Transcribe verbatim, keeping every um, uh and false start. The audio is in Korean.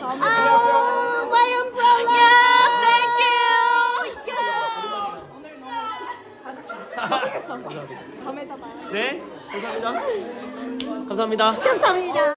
Oh, my umbrella. Yes, thank you. 네, 감사합니다. 감사합니다. 감사합니다.